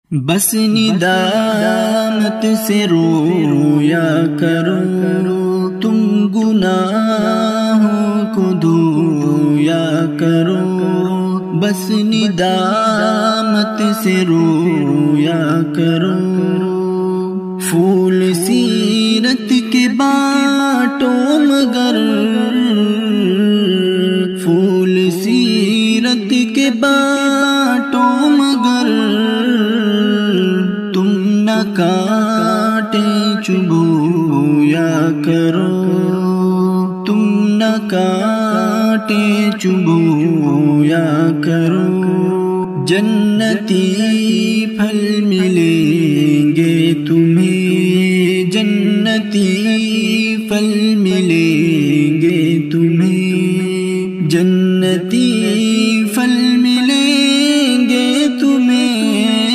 بس ندامت سے رویا کرو، تم گناہوں کو دھویا کرو، بس ندامت سے رویا کرو، پھول سیرت کے بانٹو مگر، پھول سیرت کے بانٹو مگر، تم نہ کانٹے چبویا کرو، تم نہ کانٹے چبویا کرو، جنتی پھل ملیں گے تمہیں، جنتی پھل ملیں گے تمہیں، جنتی پھل ملیں گے تمہیں،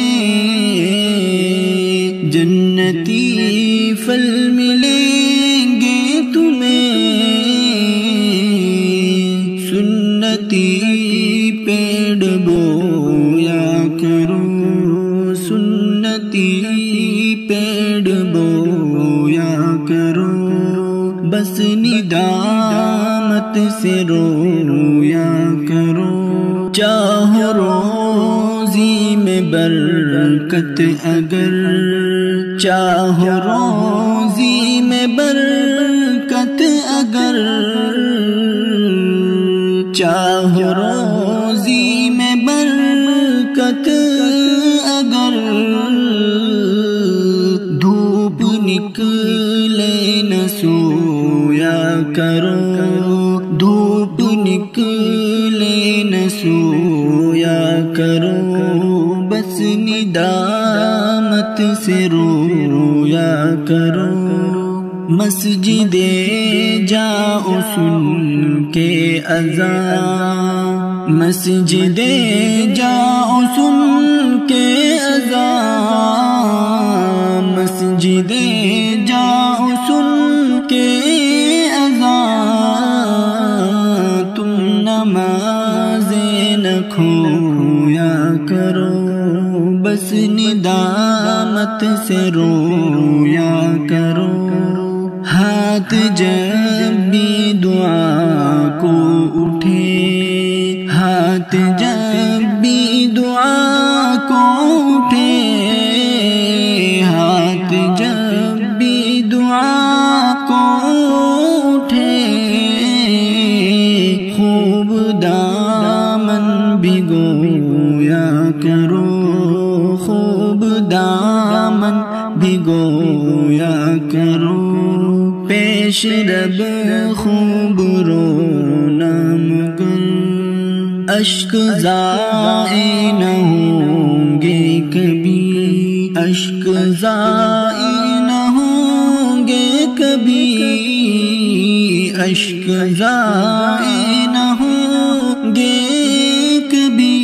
جنتی پھل ملیں گے تمہیں، سنتی پیڑ بویا کرو، سنتی پیڑ بویا کرو، بس ندامت سے رویا کرو، چاہو روزی میں برکت اگر، چاہو روزی میں برکت اگر، چاہو روزی میں برکت اگر، دھوپ نکلے نہ سویا کرو، دھوپ نکلے نہ سویا کرو، بس ندامت سے رویا کرو، مسجد جاؤ سن کے اذان، مسجد جاؤ سن کے اذان، مسجد جاؤ سن کے اذان، تم نمازیں نہ کھویا کرو، بس ندامت سے رویا کرو، ہاتھ جب بھی دعا کو اٹھے، ہاتھ جب بھی دعا کو اٹھے، ہاتھ جب بھی دعا کو اٹھے، خوب دامن بھگویا کرو، خوب دامن بھگویا کرو، پیش رب خوب رونا مگر، اشک ضائع نہ ہوں گے کبھی، اشک ضائع نہ ہوں گے کبھی، اشک ضائع نہ ہوں گے کبھی،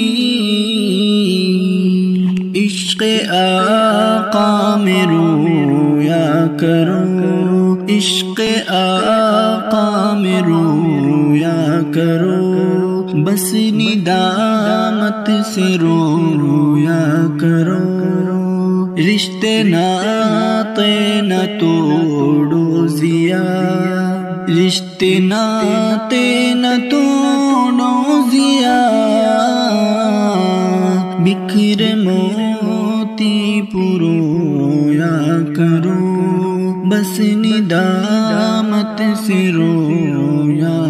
عشق آقا میں رویا کرو، عشق آقا میں رویا کرو، بس ندامت سے رویا کرو، رشتے ناطے نہ توڑو ضیا، رشتے ناطے نہ توڑو ضیا، بکھر موتی پرویا کرو، بس ندامت سے رویا